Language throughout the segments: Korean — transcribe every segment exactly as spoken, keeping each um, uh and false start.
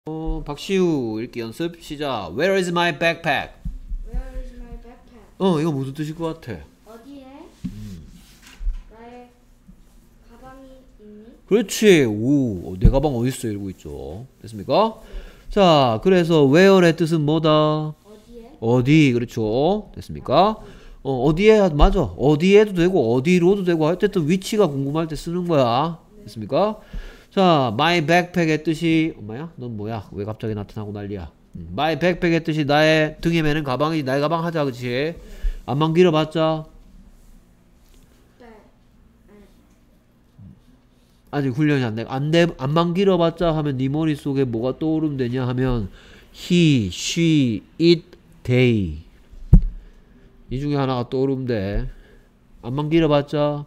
어, 박시우 읽기 연습 시작. Where is my backpack? Where is my backpack? 어, 이거 무슨 뜻일 것 같아? 어디에 나의 가방이 있니? 그렇지. 오, 내 가방 어딨어? 이러고 있죠. 됐습니까? 자, 그래서 where의 뜻은 뭐다? 어디에? 어디. 그렇죠. 됐습니까? 어, 어디에 맞아. 어디에도 되고 어디로도 되고 어쨌든 위치가 궁금할 때 쓰는 거야. 됐습니까? 자, my backpack의 뜻이 엄마야? 넌 뭐야? 왜 갑자기 나타나고 난리야? 음, my backpack의 뜻이 나의 등에 매는 가방이지. 나의 가방 하자, 그치? 안만 길어봤자 네. 아직 훈련이 안 돼. 안 돼, 안만 길어봤자 하면 네 머릿속에 뭐가 떠오르면 되냐 하면 he, she, it, they 이 중에 하나가 떠오르면 돼. 안만 길어봤자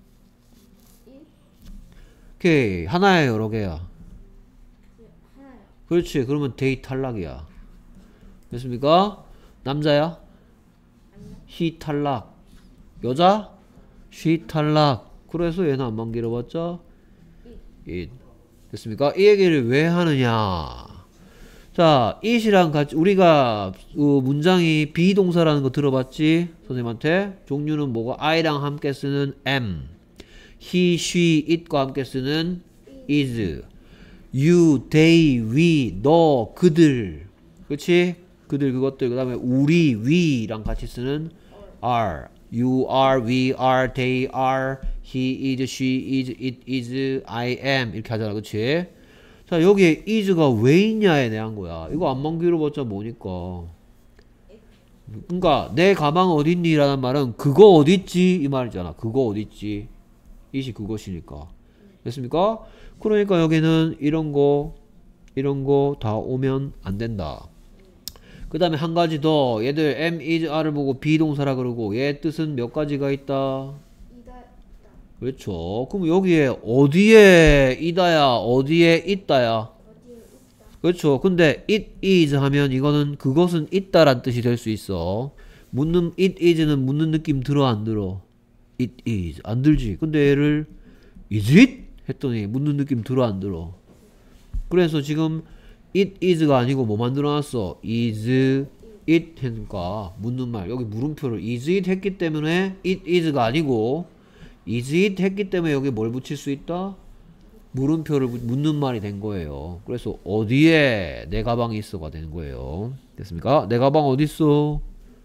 오케이. 하나야 여러 개야? 하나요. 그렇지. 그러면 they 탈락이야. 됐습니까? 남자야? he 탈락. 여자? she 탈락. 그래서 얘는 안만 길어봤자 it. 됐습니까? 이 얘기를 왜 하느냐? 자, it이랑 같이 우리가 어, 문장이 비동사라는 거 들어봤지? 선생님한테 종류는 뭐가 I랑 함께 쓰는 am, he, she, it과 함께 쓰는 is, you, they, we, 너, 그들, 그렇지? 그들 그것들. 그 다음에 우리, we랑 같이 쓰는 are, you are, we are, they are, he is, she is, it is, I am 이렇게 하잖아, 그렇지? 자, 여기에 is가 왜 있냐에 대한 거야. 이거 안만 길어봤자 뭐니까. 그러니까 내 가방 어딨니? 라는 말은 그거 어딨지? 이 말이잖아. 그거 어딨지? it이 그것이니까. 됐습니까? 그러니까 여기는 이런 거 이런 거 다 오면 안 된다. 그 다음에 한 가지 더. 얘들 am, is, are를 보고 비동사라 그러고 얘 뜻은 몇 가지가 있다? 이다 있다. 그렇죠. 그럼 여기에 어디에 이다야 어디에 있다야? 어디에 있다. 그렇죠. 근데 it is 하면 이거는 그것은 있다란 뜻이 될 수 있어. 묻는 it is는 묻는 느낌 들어 안 들어? it is 안 들지. 근데 얘를 is it? 했더니 묻는 느낌 들어 안 들어? 그래서 지금 it is가 아니고 뭐 만들어놨어? is it 하니까 묻는 말. 여기 물음표를 is it 했기 때문에 it is가 아니고 is it 했기 때문에 여기 뭘 붙일 수 있다? 물음표를 묻는 말이 된 거예요. 그래서 어디에 내 가방이 있어가 되는 거예요. 됐습니까? 내 가방 어디 있어?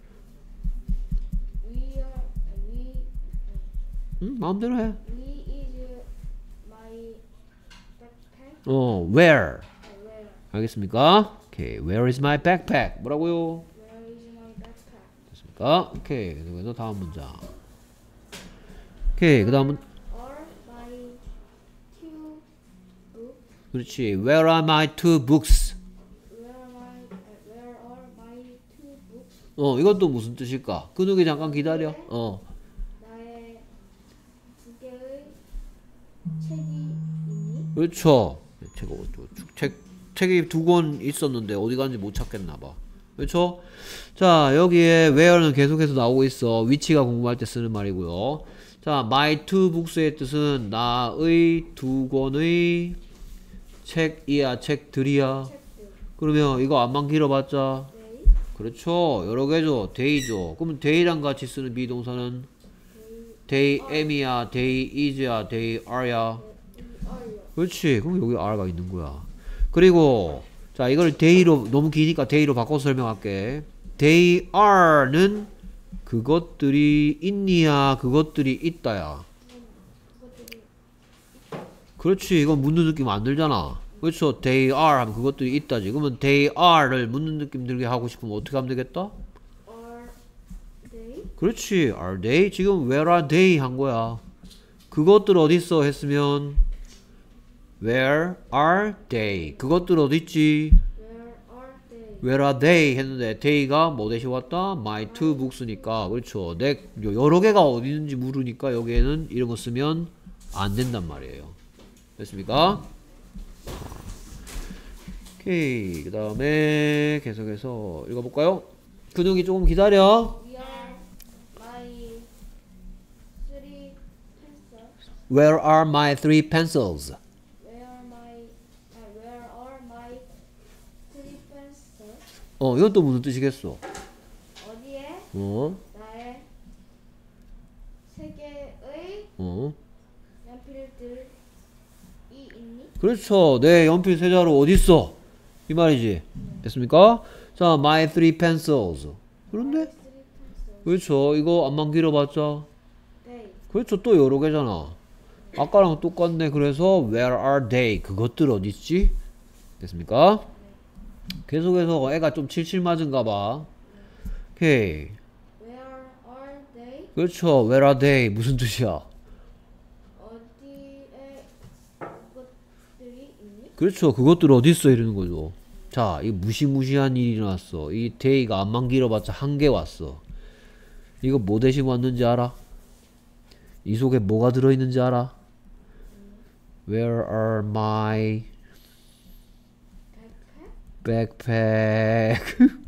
We are we 응? 마음대로 해. we is my backpack. 어, where? Uh, where? 알겠습니까? 오케이. Where is my backpack? 뭐라고요? Where is my backpack? 됐습니까? 오케이. 그래서 다음 문장. 오케이. 그 다음은 Are my two books? 그렇지. Where are my two books? Where are my uh, where are my two books? 어, 이것도 무슨 뜻일까? 근육이 잠깐 기다려. 어. 나의 두 개의 책이 있니? 그렇죠. 책, 어, 책, 책이 두 권 있었는데 어디 갔는지 못 찾겠나 봐. 그렇죠? 자, 여기에 where는 계속해서 나오고 있어. 위치가 궁금할 때 쓰는 말이고요. 자, my two books의 뜻은 나의 두 권의 책이야, 책들이야. 책들. 그러면 이거 안만 길어봤자 네. 그렇죠. 여러 개죠. day죠. 그러면 day랑 같이 쓰는 비동사는 they am이야, they is야, they are야. 아요. 그렇지. 그럼 여기 R가 있는 거야. 그리고 자, 이걸 they로 너무 기니까 they로 바꿔서 설명할게. they are는 그것들이 있니야, 그것들이 있다야. 그것들이 그렇지. 이건 묻는 느낌 안 들잖아. 그렇죠. they are 하면 그것들이 있다지. 그러면 they are를 묻는 느낌 들게 하고 싶으면 어떻게 하면 되겠다? are they? 그렇지. are they? 지금 where are they 한 거야. 그것들 어딨어 했으면 where are they? 그것들 어딨지? Where are they? where are they 했는데 they가 뭐 대신 왔다? my two books니까 그렇죠. 내 여러 개가 어디 있는지 물으니까 여기에는 이런 거 쓰면 안 된단 말이에요. 됐습니까? 오케이. 그 다음에 계속해서 읽어볼까요? 근육이 조금 기다려. We are my three pencils. Where are my three pencils? Where are my uh, where are my 어, 이건 또 무슨 뜻이겠어? 어디에 어? 나의 세 개의 어? 연필들이 있니? 그렇죠. 내 연필 세 자루 어디 있어? 이 말이지. 됐습니까? 자, my three pencils. 그런데? Three pencils. 그렇죠. 이거 안만 길어봤자. They. 그렇죠. 또 여러 개잖아. 아까랑 똑같네. 그래서 where are they? 그것들 어디 있지? 됐습니까? 계속해서 애가 좀 칠칠 맞은가 봐. 오케이. Where are they? 그렇죠. where are they? 무슨 뜻이야? 어디에 그것들이 있니? 그렇죠. 그것들 어디 있어? 이러는 거죠. 자, 이 무시무시한 일이 일어났어. 이 day가 안만 길어봤자 한 개 왔어. 이거 뭐 대신 왔는지 알아? 이 속에 뭐가 들어있는지 알아? Where are my Backpack? backpack?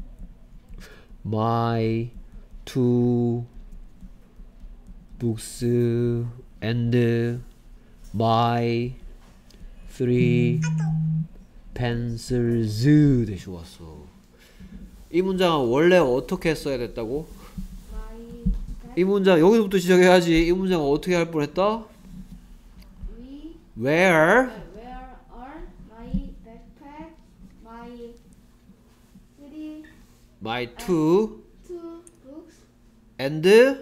my two books and my three pencils 대시 왔어. 이 문장은 원래 어떻게 써야 됐다고? My 이 문장 여기서부터 시작해야지. 이 문장은 어떻게 할 뻔했다? we Where Where are my backpack, my three my two two books and and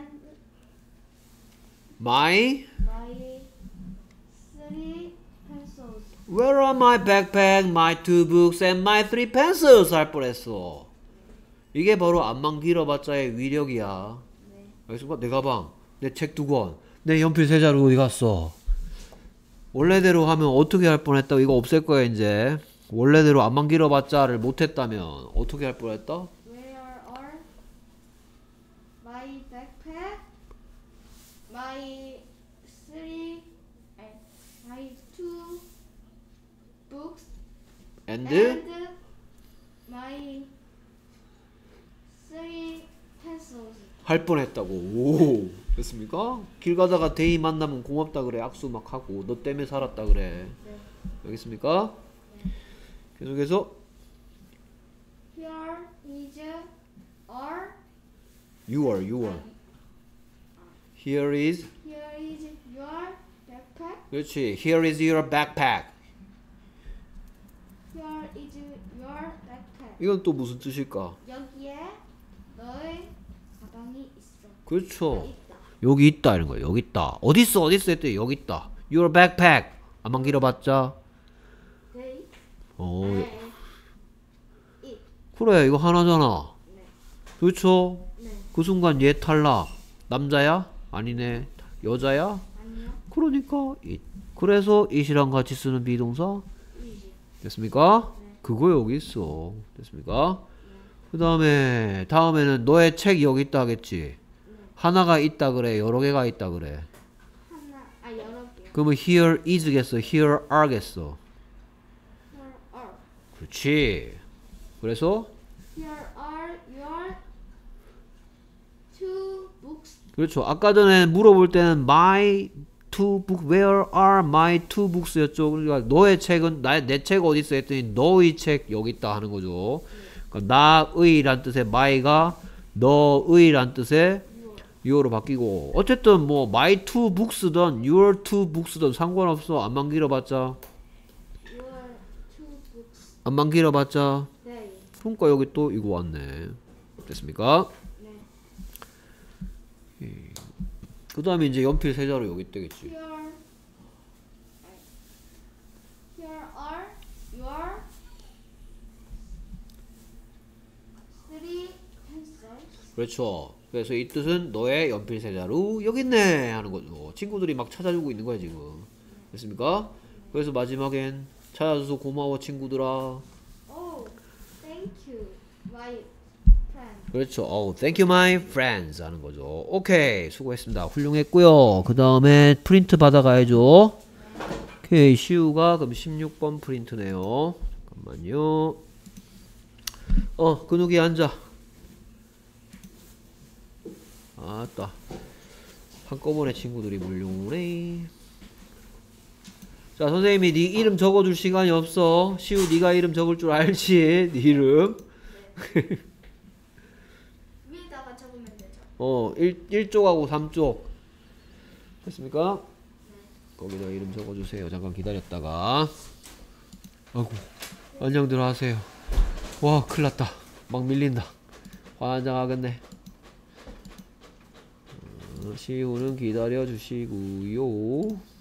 my my three pencils? Where are my backpack, my two books and my three pencils 할 뻔했어. 이게 바로 안만 길어봤자의 위력이야. 네. 알겠어? 내 가방, 내 책 두 권, 내 연필 세 자루 어디 갔어? 원래대로 하면 어떻게 할 뻔했다고? 이거 없앨 거야 이제. 원래대로 안만 길어봤자를 못했다면 어떻게 할 뻔했다? Where are my backpack, my three and my two books And and my three pencils? 할 뻔했다고. 오, 됐습니까? 길 가다가 데이 만나면 고맙다 그래. 악수 막 하고 너 때문에 살았다 그래. 네. 알겠습니까? 계속해서 Here is our you are, you are. Here is here is your backpack. 그렇지. Here is your backpack. Here is your backpack. 이건 또 무슨 뜻일까? 여기에 너의 가방이 있어. 그렇죠. 있다. 여기 있다 이런 거야. 여기 있다. 어디 있어? 어디 있어? 했더니 여기 있다. Your backpack. 안만 길어봤자. They 어, and it. 그래. 이거 하나잖아. 네. 그렇죠. 네. 그 순간 얘 탈락. 남자야? 아니네. 여자야? 아니요. 그러니까 it. 그래서 it이랑 같이 쓰는 비동사 is. 됐습니까? 네. 그거 여기 있어. 됐습니까? 그 다음에 다음에는 너의 책 여기 있다 하겠지. 하나가 있다 그래. 여러 개가 있다 그래. 하나 아 여러 개. 그러면 here is겠어. here are겠어. Here are 그렇지. 그래서 here are your two books. 그렇죠. 아까 전에 물어볼 때는 my two book where are my two books였죠. 그러니까 너의 책은 나의 내 책 어디 있어 했더니 너의 책 여기 있다 하는 거죠. 그러니까 나의란 뜻의 my가 너의란 뜻의 your로 바뀌고 어쨌든 뭐 my two books든 your two books든 상관없어. 안만 길어봤자 Your two books. 안만 길어봤자 네. 그러니까 여기 또 이거 왔네. 됐습니까? 네. 그 다음에 이제 연필 세 자루 여기 있겠지. Here Here are your three pencils. 그렇죠. 그래서 이 뜻은 너의 연필 세 자루 여기 있네 하는 거죠. 친구들이 막 찾아주고 있는 거야 지금. 됐습니까? 그래서 마지막엔 찾아줘서 고마워 친구들아. Oh, thank you, my friend. 그렇죠. Oh, thank you my friends 하는 거죠. 오케이, 수고했습니다. 훌륭했고요. 그 다음에 프린트 받아가야죠. 오케이, 시우가 그럼 십육 번 프린트네요. 잠깐만요. 어, 근육이 앉아. 아따, 한꺼번에 친구들이 몰려오네. 자, 선생님이 네 이름 적어줄 시간이 없어. 시우 네가 이름 적을 줄 알지? 네 이름. 위에다가 적으면 되죠. 어, 일, 일 쪽하고 삼 쪽. 됐습니까? 거기다 이름 적어주세요. 잠깐 기다렸다가. 아이고, 안녕들 하세요. 와, 큰일 났다. 막 밀린다. 환장하겠네. 어, 시우는 기다려주시고요.